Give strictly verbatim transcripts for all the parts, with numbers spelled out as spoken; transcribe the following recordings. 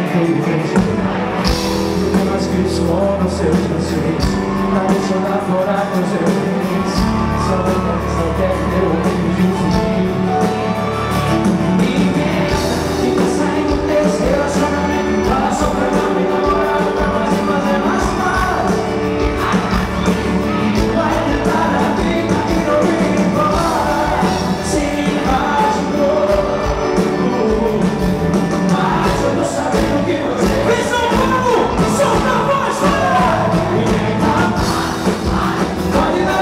tudo fez. Temas escritos com os seus anseios, adicionar fora com os seus bens. Só não quer, só quer ter o reino de fugir. Ninguém fica saindo desse relacionamento. Fala só pra não me namorar, pra fazer fazer mais malas. Vai tentar a vida e não ir embora. Se imaginou, mas eu tô sabendo que você fez um pouco. Solta a voz, fala! Ninguém tá, pode dar.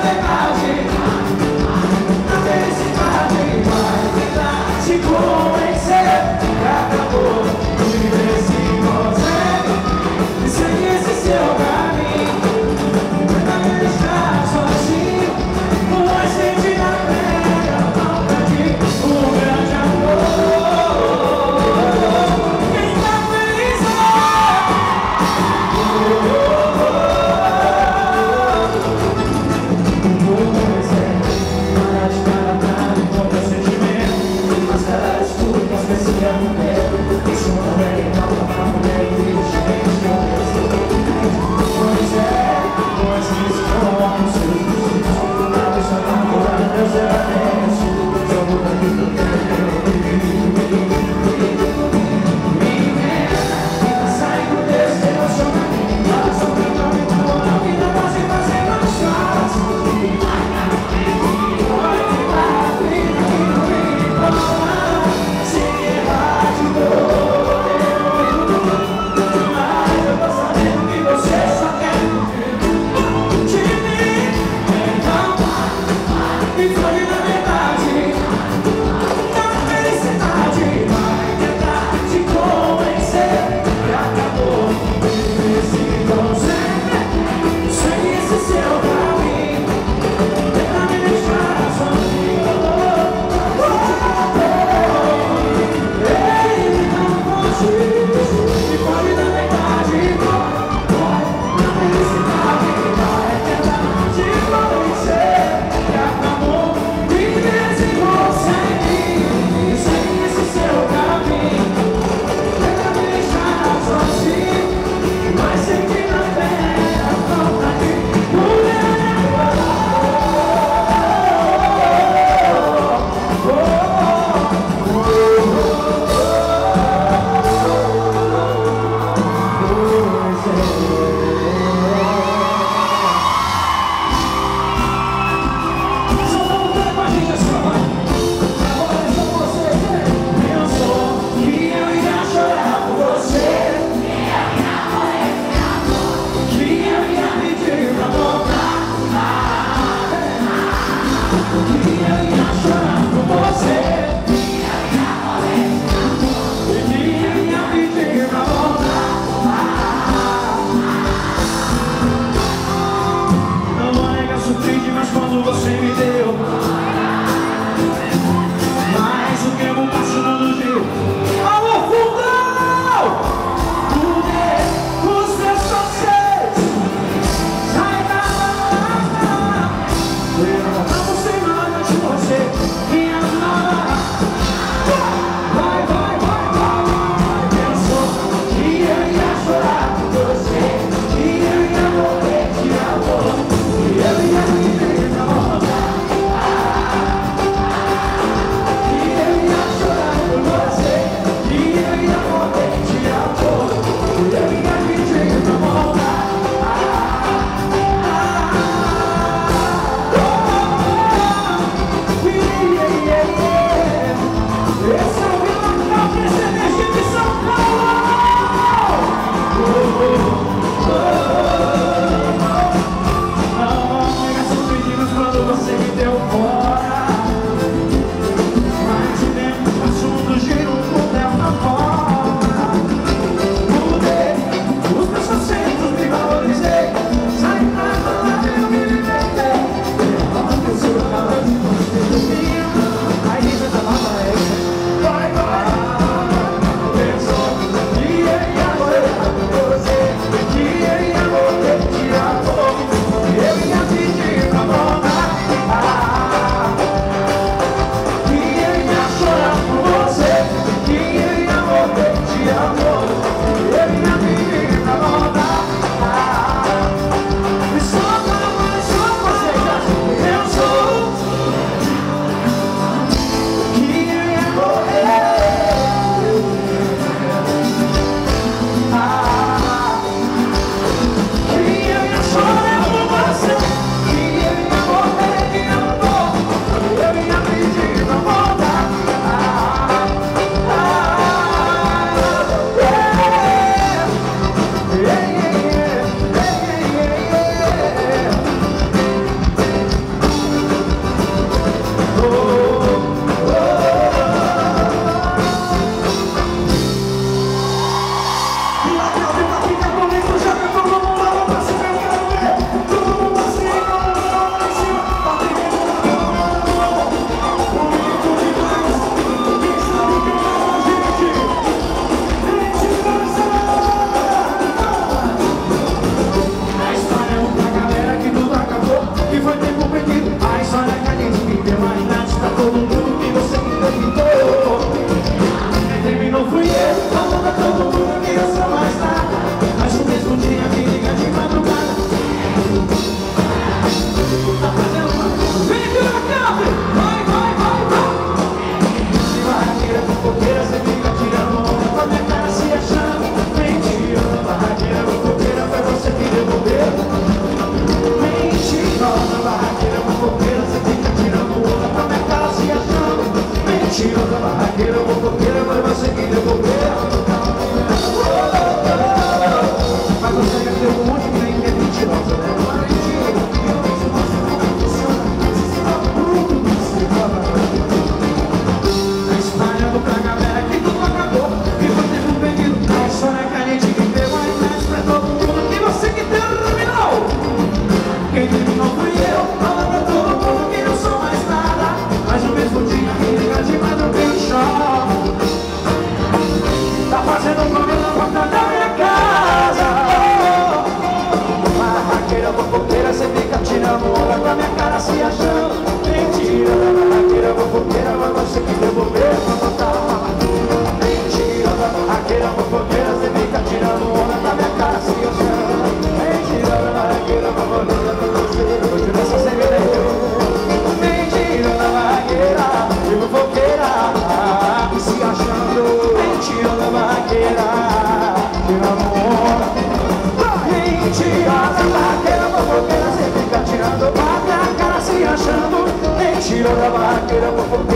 barraqueira fofoqueira, você fica tirando onda com a minha cara se achando. Mentira da barraqueira fofoqueira, mas você que devolver pra botar. Mentira da barraqueira fofoqueira, você fica tirando onda com a minha cara se achando. Mentira da barraqueira fofoqueira, mas você vou te ver só sem ver aí. Mentira da barraqueira e fofoqueira se achando. Mentira da barraqueira e namora. Mentira da barraqueira fofoqueira, você fica tirando a minha cara se achando. Mentira da barraqueira fofoqueira.